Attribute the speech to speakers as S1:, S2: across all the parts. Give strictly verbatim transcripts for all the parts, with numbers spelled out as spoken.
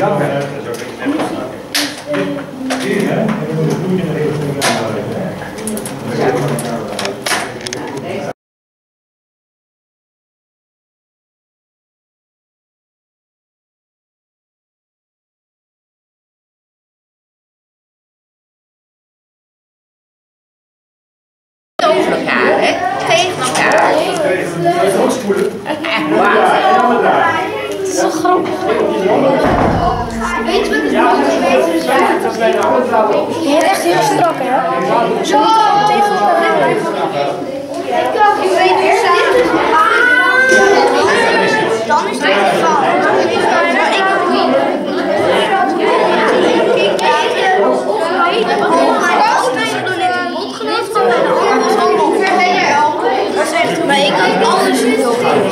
S1: Over elkaar, hè? Tegen elkaar. Het is zo grappig. Weet je wat het is?
S2: Je bent echt heel strak, hè? Zo tegen elkaar.
S1: Ik kan niet weten. Dan is het geval. Maar ik ook niet. Maar ik kan alles doen.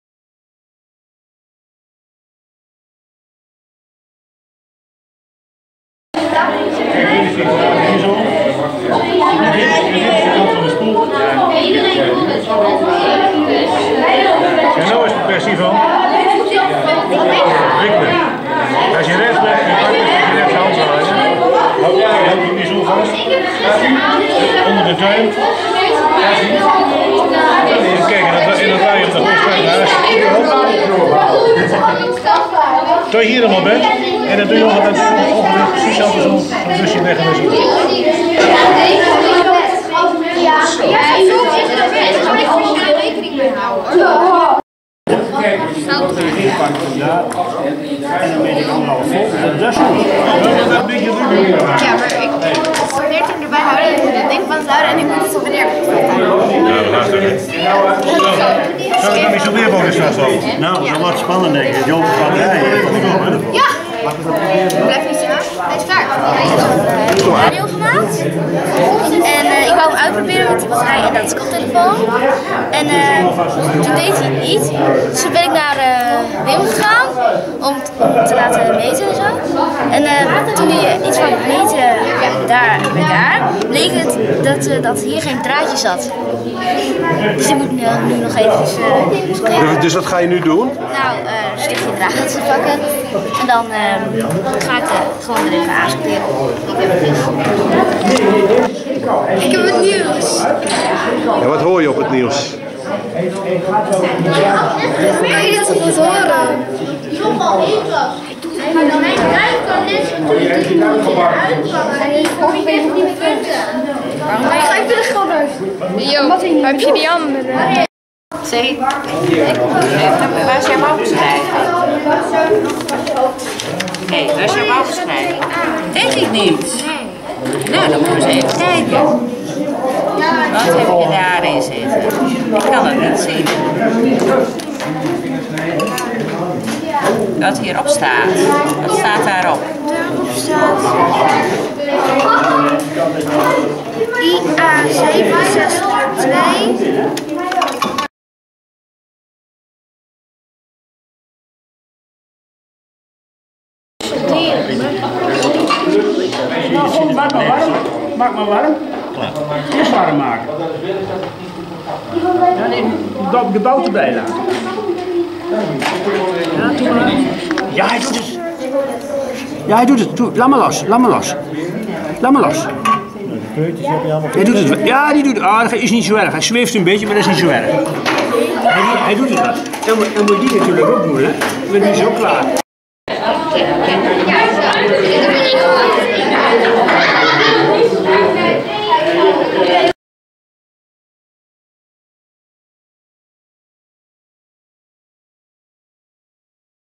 S3: En nou is het persie van? Rickman. Als je rechts bent, dan moet je rechts hand draaien. Houd je niet zo vast. Onder de duim. Kijk, en dan draai je op de hoogste naast. Tot je hier helemaal bent. En dan doe je ongeveer precies andersom. Dan dus je weg en zo.
S4: Kijk, als je de begin pakt vandaag en dan ben ik allemaal vol, dat is goed. Dat is een beetje ruw.
S1: Ja, maar ik probeer het erbij houden. Ik moet het ding van het houden en ik moet het op wanneer.
S3: Ja, dat gaat er niet. Zou je dan niet zo leerboog is vast al?
S4: Nou, dat wordt spannend denk ik. Jongens, wat rijden, je hebt goed op, hè?
S1: Ja! Blijf niet zo. Hij is klaar. Ik heb een radio gemaakt. En uh, ik wou hem uitproberen met de batterij en dat is koptelefoon. En uh, toen deed hij het niet. Dus toen ben ik naar uh, Wim gegaan om, om te laten meten en zo. En uh, toen hij iets van meten ja, daar bij daar, bleek het dat, uh, dat hier geen draadje zat. Dus ik moet nu, nu nog even. Uh,
S3: Dus wat ga je nu doen?
S1: Nou, uh, een stukje draad pakken en dan uh, ga ik uh, gewoon er even aanspreken. Ik heb het nieuws.
S3: En wat hoor je op het nieuws?
S1: Kan je dit goed horen? Jongen, ik was. Mijn duim kan net zo goed die moet uitpakken. En ik hoor je niet meer punten.
S2: Ga ik wil er gewoon uit.
S5: Jo, heb je die andere?
S1: Zee. Waar is jouw bouwbeschrijving? Hé, waar is jouw bouwbeschrijving? Denk ik niet. Nou, dan moeten we eens even kijken. Wat heb je daarin zitten? Ik kan het niet zien. Wat hierop staat. Wat staat daarop? Daarop staat I A zeven zes twee.
S4: Maak maar warm. Maak maar warm. Eerst warm maken. Ja, nee, de bout erbij laten. Ja, doe maar. Ja, hij doet het. Ja, hij doet het. Doe. Laat maar los. Laat maar los. Laat maar los. Hij doet het. Ja, die doet het. Ah, dat is niet zo erg. Hij zweeft een beetje, maar dat is niet zo erg. Hij, hij doet het wel. En moet, en moet die natuurlijk ook doen, hè? Dan ben je zo klaar.
S1: Ja,